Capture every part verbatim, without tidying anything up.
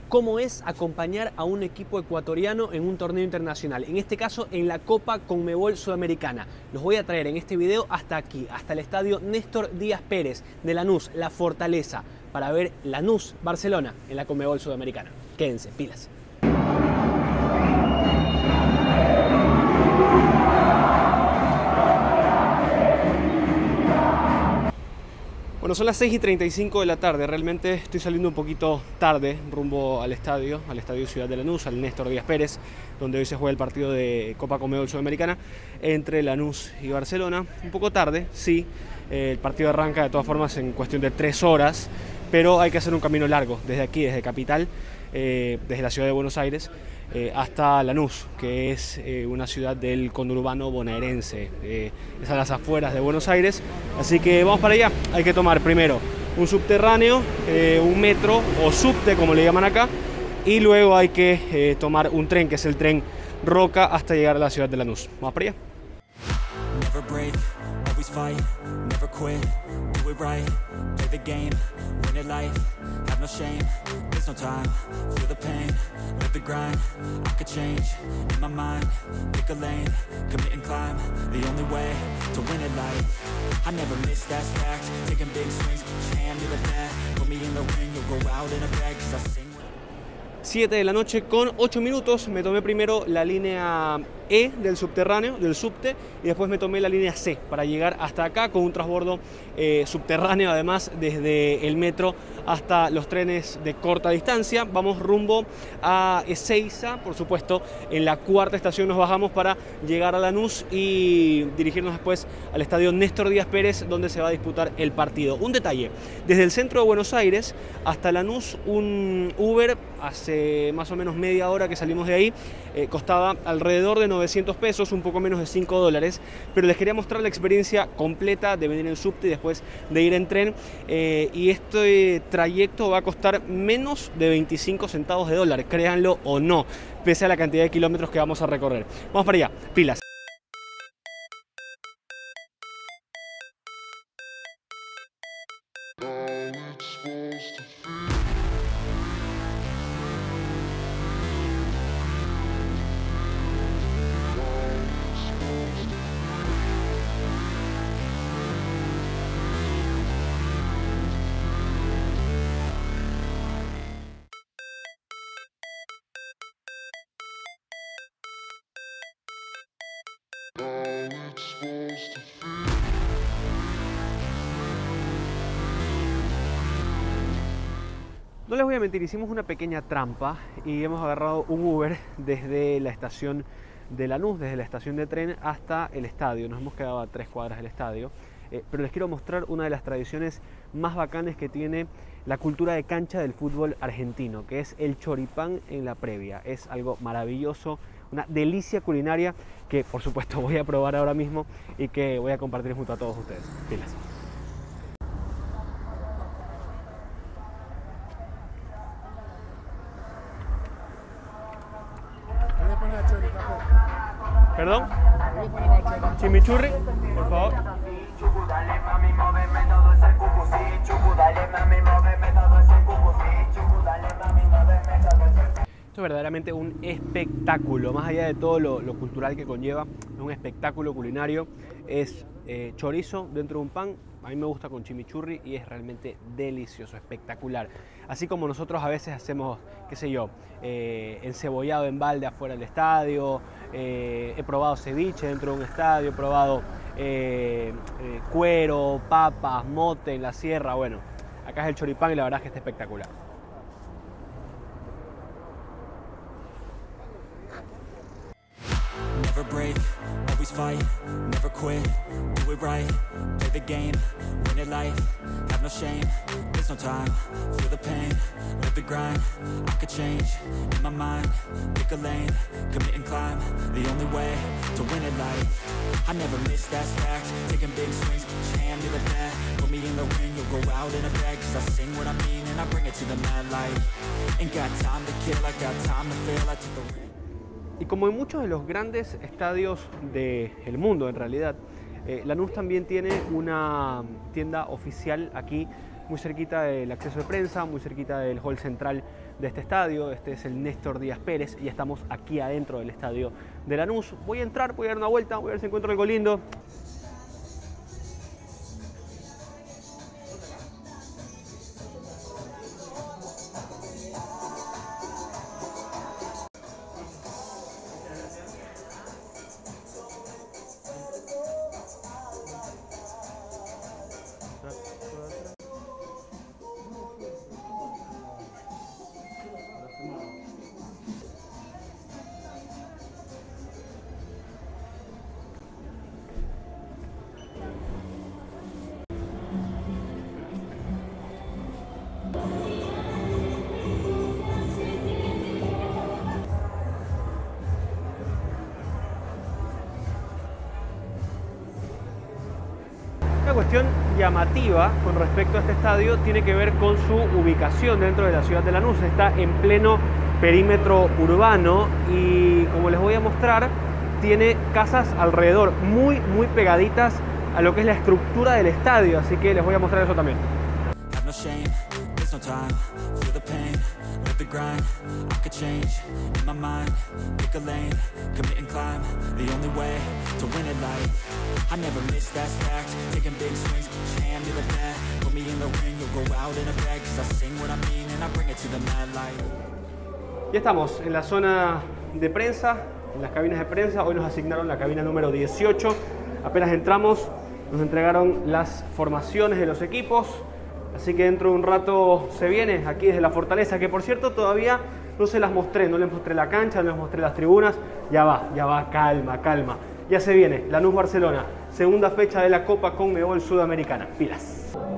cómo es acompañar a un equipo ecuatoriano en un torneo internacional, en este caso en la Copa Conmebol Sudamericana. Los voy a traer en este video hasta aquí, hasta el estadio Néstor Díaz Pérez de Lanús, La Fortaleza, para ver Lanús Barcelona en la Conmebol Sudamericana. Quédense, pilas. Bueno, son las seis y treinta y cinco de la tarde, realmente estoy saliendo un poquito tarde rumbo al estadio, al estadio Ciudad de Lanús, al Néstor Díaz Pérez, donde hoy se juega el partido de Copa Conmebol Sudamericana entre Lanús y Barcelona. Un poco tarde, sí, el partido arranca de todas formas en cuestión de tres horas, pero hay que hacer un camino largo desde aquí, desde Capital, eh, desde la ciudad de Buenos Aires, Eh, hasta Lanús, que es eh, una ciudad del conurbano bonaerense, eh, es a las afueras de Buenos Aires, así que vamos para allá. Hay que tomar primero un subterráneo, eh, un metro o subte como le llaman acá, y luego hay que eh, tomar un tren, que es el tren Roca, hasta llegar a la ciudad de Lanús. Vamos para allá. Never break, always fight, never quit, do it right, play the game, win it life, have no shame, there's no time, feel the pain, live the grind, I could change, in my mind, pick a lane, commit and climb, the only way to win it life, I never miss, that's fact, taking big swings, put your hand to the bat, put me in the ring, you'll go out in a bag, cause I sing. siete de la noche con ocho minutos, me tomé primero la línea E del subterráneo, del subte, y después me tomé la línea C para llegar hasta acá con un transbordo eh, subterráneo, además desde el metro hasta los trenes de corta distancia. Vamos rumbo a Ezeiza, por supuesto, en la cuarta estación nos bajamos para llegar a Lanús y dirigirnos después al estadio Néstor Díaz Pérez, donde se va a disputar el partido. Un detalle, desde el centro de Buenos Aires hasta Lanús, un Uber, hace más o menos media hora que salimos de ahí, eh, costaba alrededor de novecientos pesos, un poco menos de cinco dólares, pero les quería mostrar la experiencia completa de venir en subte y después de ir en tren, eh, y este trayecto va a costar menos de veinticinco centavos de dólar, créanlo o no, pese a la cantidad de kilómetros que vamos a recorrer. Vamos para allá, pilas. No les voy a mentir, hicimos una pequeña trampa y hemos agarrado un Uber desde la estación de Lanús, desde la estación de tren hasta el estadio. Nos hemos quedado a tres cuadras del estadio, eh, pero les quiero mostrar una de las tradiciones más bacanas que tiene la cultura de cancha del fútbol argentino, que es el choripán en la previa. Es algo maravilloso, una delicia culinaria que por supuesto voy a probar ahora mismo y que voy a compartir junto a todos ustedes. Pilas. ¿Perdón? Chimichurri, por favor. Esto es verdaderamente un espectáculo, más allá de todo lo, lo cultural que conlleva, es un espectáculo culinario. Es eh, chorizo dentro de un pan, a mí me gusta con chimichurri y es realmente delicioso, espectacular. Así como nosotros a veces hacemos, qué sé yo, eh, encebollado en balde afuera del estadio, eh, he probado ceviche dentro de un estadio, he probado eh, eh, cuero, papas, mote en la sierra. Bueno, acá es el choripán y la verdad es que está espectacular. Never break, always fight, never quit, do it right, play the game, win it life, have no shame, there's no time, feel the pain, live the grind, I could change, in my mind, pick a lane, commit and climb, the only way to win it life, I never miss, that's fact, taking big swings, put your hand to the bat, put me in the ring, you'll go out in a bag, cause I sing what I mean and I bring it to the mad light, ain't got time to kill, I got time to feel, I took the ring. Y como en muchos de los grandes estadios del mundo, en realidad, eh, Lanús también tiene una tienda oficial aquí muy cerquita del acceso de prensa, muy cerquita del hall central de este estadio. Este es el Néstor Díaz Pérez y estamos aquí adentro del estadio de Lanús. Voy a entrar, voy a dar una vuelta, voy a ver si encuentro algo lindo. Una cuestión llamativa con respecto a este estadio tiene que ver con su ubicación dentro de la ciudad de Lanús. Está en pleno perímetro urbano y, como les voy a mostrar, tiene casas alrededor muy muy pegaditas a lo que es la estructura del estadio, así que les voy a mostrar eso también. Ya estamos en la zona de prensa, en las cabinas de prensa. Hoy nos asignaron la cabina número dieciocho. Apenas entramos, nos entregaron las formaciones de los equipos. Así que dentro de un rato se viene aquí desde la Fortaleza, que por cierto todavía no se las mostré, no les mostré la cancha, no les mostré las tribunas. Ya va, ya va, calma, calma. Ya se viene, Lanús Barcelona, segunda fecha de la Copa Conmebol Sudamericana. Pilas.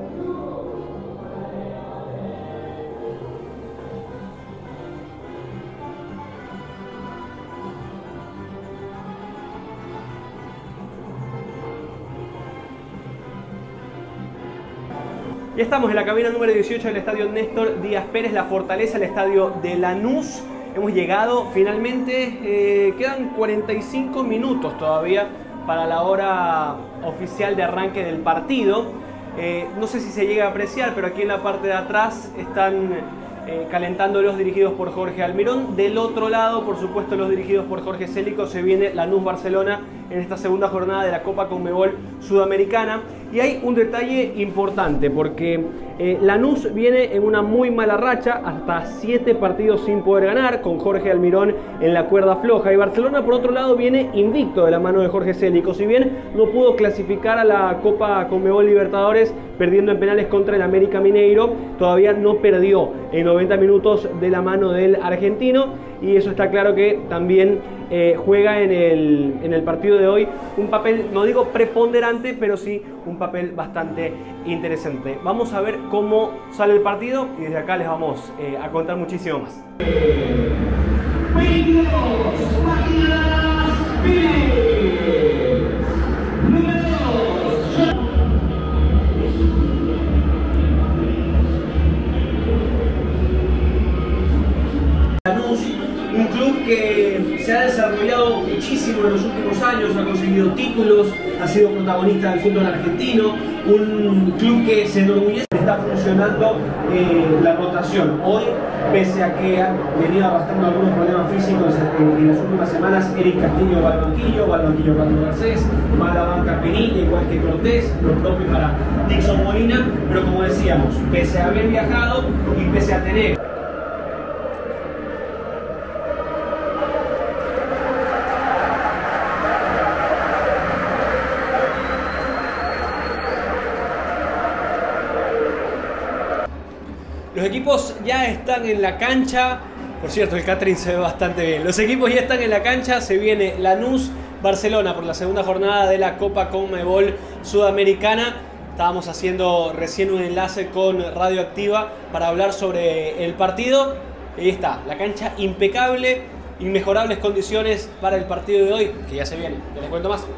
Ya estamos en la cabina número dieciocho del estadio Néstor Díaz Pérez, la Fortaleza, el estadio de Lanús. Hemos llegado finalmente, eh, quedan cuarenta y cinco minutos todavía para la hora oficial de arranque del partido. Eh, no sé si se llega a apreciar, pero aquí en la parte de atrás están eh, calentando los dirigidos por Jorge Almirón. Del otro lado, por supuesto, los dirigidos por Jorge Célico. Se viene Lanús Barcelona en esta segunda jornada de la Copa Conmebol Sudamericana. Y hay un detalle importante porque eh, Lanús viene en una muy mala racha, hasta siete partidos sin poder ganar, con Jorge Almirón en la cuerda floja. Y Barcelona, por otro lado, viene invicto de la mano de Jorge Célico. Si bien no pudo clasificar a la Copa Conmebol Libertadores, perdiendo en penales contra el América Mineiro, todavía no perdió en noventa minutos de la mano del argentino. Y eso está claro que también eh, juega en el, en el partido de hoy un papel, no digo preponderante, pero sí un papel bastante interesante. Vamos a ver cómo sale el partido y desde acá les vamos eh, a contar muchísimo más. Un club que se ha desarrollado muchísimo en los últimos años, ha conseguido títulos, ha sido protagonista del fútbol argentino, un club que se enorgullece, está funcionando eh, la rotación. Hoy, pese a que han venido arrastrando algunos problemas físicos en, en las últimas semanas, Eric Castillo va al banquillo, va al banquillo Carlos Garcés, va a la banca Penilla, igual que Cortés, lo propio para Dixon Molina, pero como decíamos, pese a haber viajado y pese a tener Los equipos ya están en la cancha. Por cierto, el catering se ve bastante bien. Los equipos ya están en la cancha. Se viene Lanús Barcelona por la segunda jornada de la Copa Conmebol Sudamericana. Estábamos haciendo recién un enlace con Radioactiva para hablar sobre el partido. Ahí está, la cancha impecable, inmejorables condiciones para el partido de hoy, que ya se viene. Ya les cuento más.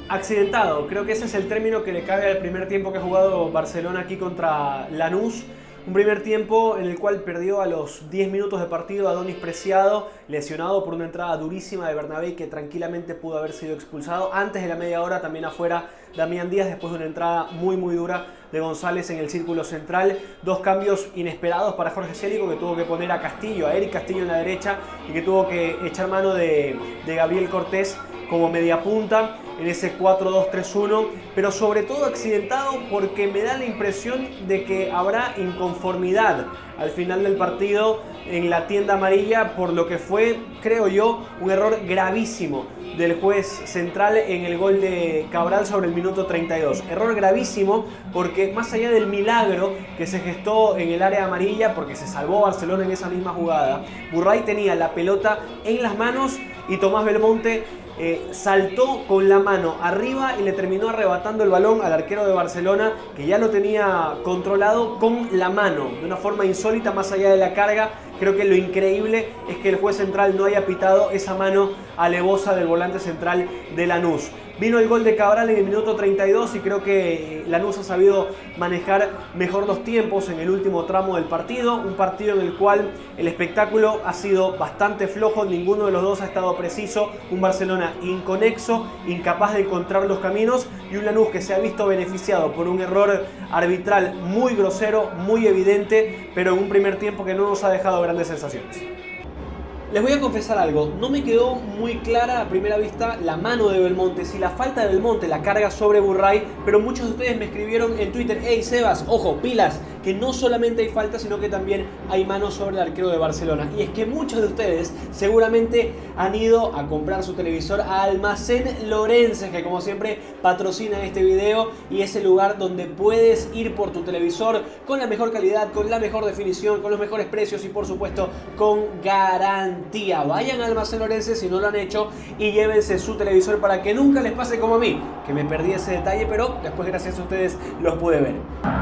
Accidentado, creo que ese es el término que le cabe al primer tiempo que ha jugado Barcelona aquí contra Lanús. Un primer tiempo en el cual perdió a los diez minutos de partido a Adonis Preciado, lesionado por una entrada durísima de Bernabé que tranquilamente pudo haber sido expulsado. Antes de la media hora también afuera Damián Díaz después de una entrada muy muy dura de González en el círculo central. Dos cambios inesperados para Jorge Célico, que tuvo que poner a Castillo, a Eric Castillo en la derecha y que tuvo que echar mano de, de Gabriel Cortés como media punta en ese cuatro dos tres uno, pero sobre todo accidentado porque me da la impresión de que habrá inconformidad al final del partido en la tienda amarilla por lo que fue, creo yo, un error gravísimo del juez central en el gol de Cabral sobre el minuto treinta y dos. Error gravísimo porque más allá del milagro que se gestó en el área amarilla, porque se salvó Barcelona en esa misma jugada, Burray tenía la pelota en las manos y Tomás Belmonte Eh, saltó con la mano arriba y le terminó arrebatando el balón al arquero de Barcelona, que ya lo tenía controlado con la mano, de una forma insólita más allá de la carga. Creo que lo increíble es que el juez central no haya pitado esa mano alevosa del volante central de Lanús. Vino el gol de Cabral en el minuto treinta y dos y creo que Lanús ha sabido manejar mejor los tiempos en el último tramo del partido. Un partido en el cual el espectáculo ha sido bastante flojo, ninguno de los dos ha estado preciso. Un Barcelona inconexo, incapaz de encontrar los caminos, y un Lanús que se ha visto beneficiado por un error arbitral muy grosero, muy evidente, pero en un primer tiempo que no nos ha dejado grandes sensaciones. Les voy a confesar algo, no me quedó muy clara a primera vista la mano de Belmonte, si la falta de Belmonte la carga sobre Burray, pero muchos de ustedes me escribieron en Twitter: hey Sebas, ojo, pilas, que no solamente hay falta, sino que también hay mano sobre el arquero de Barcelona. Y es que muchos de ustedes seguramente han ido a comprar su televisor a Almacén Lorences, que como siempre patrocina este video y es el lugar donde puedes ir por tu televisor con la mejor calidad, con la mejor definición, con los mejores precios y por supuesto con garantía. Vayan a Almacén Lorences si no lo han hecho y llévense su televisor para que nunca les pase como a mí, que me perdí ese detalle, pero después gracias a ustedes los pude ver.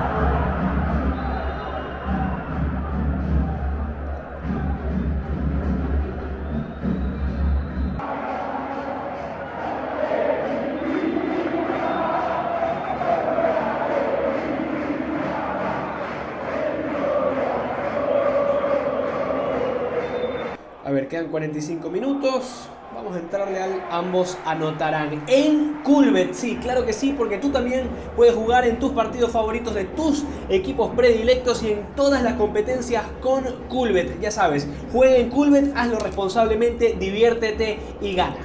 A ver, quedan cuarenta y cinco minutos. Vamos a entrarle al ambos anotarán. En Coolbet, sí, claro que sí, porque tú también puedes jugar en tus partidos favoritos de tus equipos predilectos y en todas las competencias con Coolbet. Ya sabes, juega en Coolbet, hazlo responsablemente, diviértete y gana.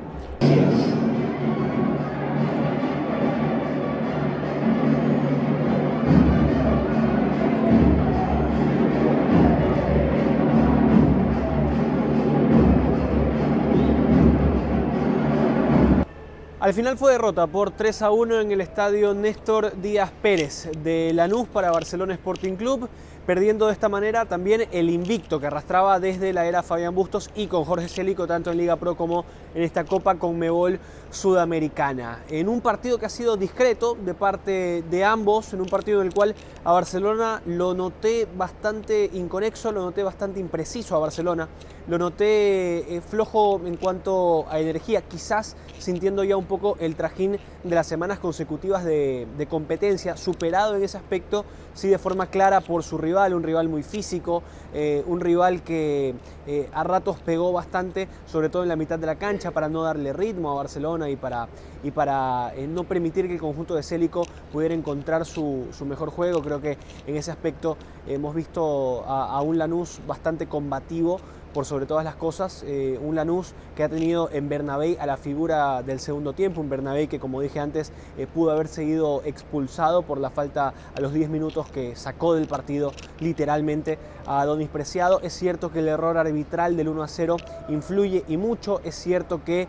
Al final fue derrota por tres a uno en el estadio Néstor Díaz Pérez de Lanús para Barcelona Sporting Club, perdiendo de esta manera también el invicto que arrastraba desde la era Fabián Bustos y con Jorge Célico, tanto en Liga Pro como en esta Copa Conmebol Sudamericana. En un partido que ha sido discreto de parte de ambos, en un partido en el cual a Barcelona lo noté bastante inconexo, lo noté bastante impreciso a Barcelona, lo noté eh, flojo en cuanto a energía, quizás sintiendo ya un poco el trajín de las semanas consecutivas de, de competencia, superado en ese aspecto, sí de forma clara por su rival, un rival muy físico, eh, un rival que eh, a ratos pegó bastante, sobre todo en la mitad de la cancha, para no darle ritmo a Barcelona y para, y para eh, no permitir que el conjunto de Célico pudiera encontrar su, su mejor juego. Creo que en ese aspecto hemos visto a, a un Lanús bastante combativo, por sobre todas las cosas, eh, un Lanús que ha tenido en Bernabéu a la figura del segundo tiempo, un Bernabéu que, como dije antes, eh, pudo haber seguido expulsado por la falta a los diez minutos que sacó del partido literalmente a Adonis Preciado. Es cierto que el error arbitral del uno a cero influye y mucho, es cierto que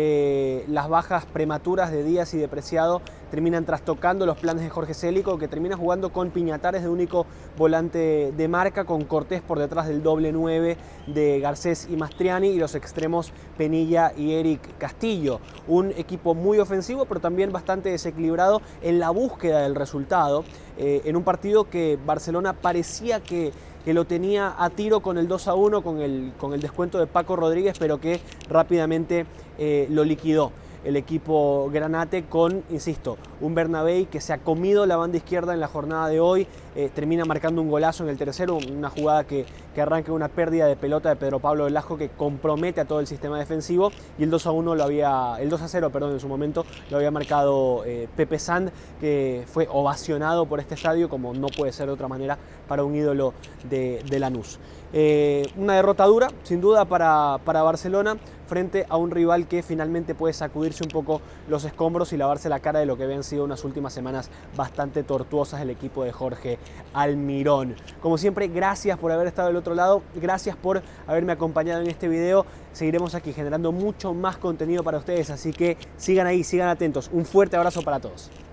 eh, las bajas prematuras de Díaz y de Preciado terminan trastocando los planes de Jorge Célico, que termina jugando con Piñatares de único volante de marca, con Cortés por detrás del doble nueve de Garcés y Mastriani y los extremos Penilla y Eric Castillo. Un equipo muy ofensivo, pero también bastante desequilibrado en la búsqueda del resultado, eh, en un partido que Barcelona parecía que que lo tenía a tiro con el dos a uno, con el, con el descuento de Paco Rodríguez, pero que rápidamente eh, lo liquidó. el equipo granate con, insisto, un Bernabéu que se ha comido la banda izquierda en la jornada de hoy, eh, termina marcando un golazo en el tercero, una jugada que, que arranca una pérdida de pelota de Pedro Pablo Velasco que compromete a todo el sistema defensivo, y el dos a uno lo había, el dos a cero, perdón, en su momento lo había marcado eh, Pepe Sand, que fue ovacionado por este estadio como no puede ser de otra manera para un ídolo de, de Lanús. Eh, una derrota dura, sin duda, para, para Barcelona, frente a un rival que finalmente puede sacudirse un poco los escombros y lavarse la cara de lo que habían sido unas últimas semanas bastante tortuosas del equipo de Jorge Almirón. Como siempre, gracias por haber estado del otro lado, gracias por haberme acompañado en este video. Seguiremos aquí generando mucho más contenido para ustedes, así que sigan ahí, sigan atentos. Un fuerte abrazo para todos.